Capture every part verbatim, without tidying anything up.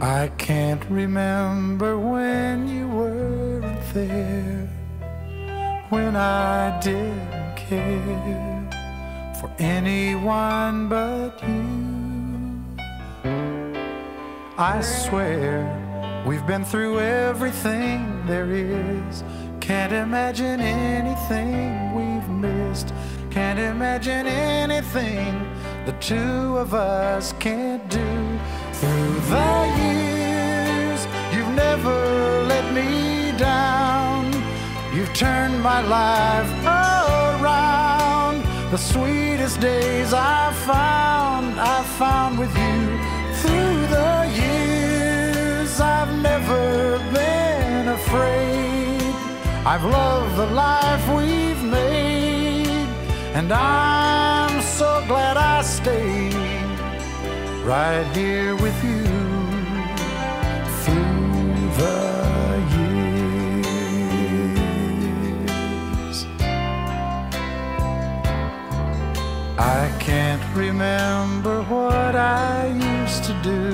I can't remember when you weren't there, when I didn't care for anyone but you. I swear we've been through everything there is. Can't imagine anything we've missed. Can't imagine anything the two of us can't do. Through the years, you've never let me down. You've turned my life around. The sweetest days I've found, I've found with you. Through the years, I've never been afraid. I've loved the life we've made, and I'm so glad I stayed right here with you through the years. I can't remember what I used to do,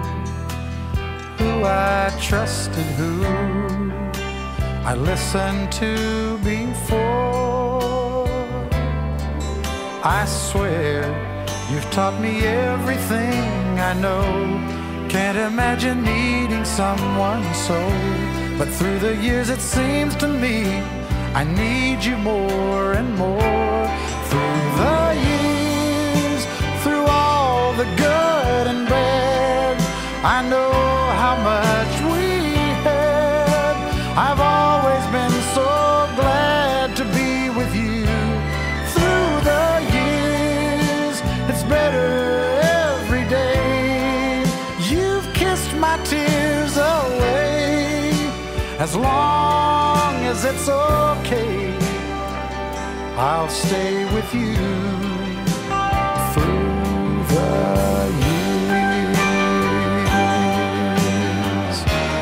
who I trusted, who I listened to before. I swear you've taught me everything I know. Can't imagine needing someone so, but through the years it seems to me I need you more and more. Through the years, through all the good and bad, I know how much we had. I've always been so glad to be with you. Through the years, it's better every day. You've kissed my tears away. As long as it's okay, I'll stay with you through the years.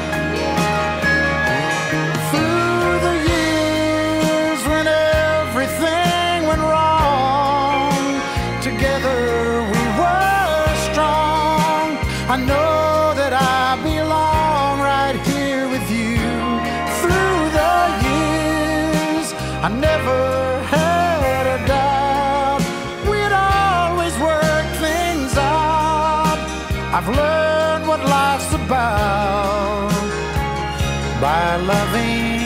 Through the years when everything went wrong, together we were strong. I know that I belong right here with you. Through the years, I never had a doubt we'd always work things out. I've learned what life's about by loving